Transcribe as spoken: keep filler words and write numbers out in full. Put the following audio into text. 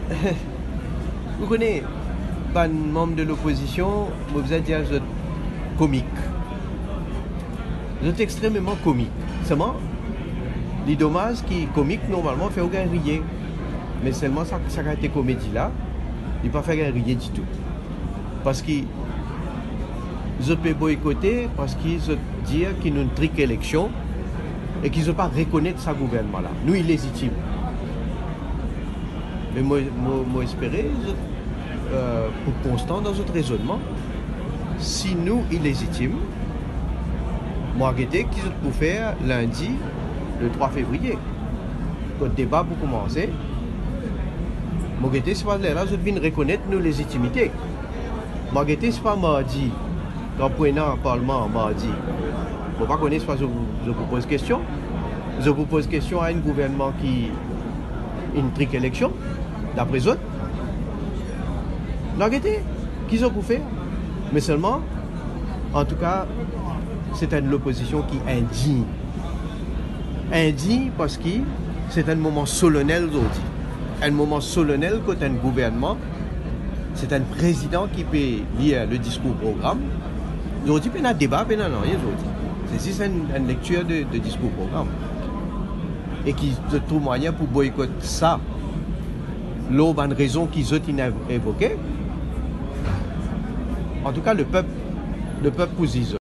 vous connaissez, pas un membre de l'opposition, vous êtes dire que comique. Vous êtes extrêmement comique. Seulement, les dommages qui comique normalement fait aucun rire. Mais seulement ça, ça a été comédie là, il ne peut pas faire rire du tout. Parce qu'ils ont boycotté, parce qu'ils ont dit qu'ils ont une trique élection et qu'ils n'ont pas reconnaître ce gouvernement là. Nous, il est légitime. Mais moi, moi, moi espérer, euh, pour constant dans notre raisonnement, si nous, il est légitime, moi, je qu'ils ont pour faire lundi, le trois février, quand le débat pour commencer. Moi, je c'est pas là, je viens reconnaître nos légitimités. Moi, je c'est pas mardi, quand prenant le Parlement mardi. Je ne pas connaître, je vous pose question. Je vous pose question à un gouvernement qui une trique élection, d'après eux. Regardez, qu'ils ont pour faire. Mais seulement, en tout cas, c'est une opposition qui est indigne. Indigne parce que c'est un moment solennel aujourd'hui. Un moment solennel quand un gouvernement, c'est un président qui peut lire le discours programme. Aujourd'hui, il y a un débat, il y a rien aujourd'hui. C'est juste une, une lecture de, de discours programme. Et qui trouve moyen pour boycotter ça. L'autre une raison qu'ils ont évoquée. En tout cas, le peuple, le peuple pour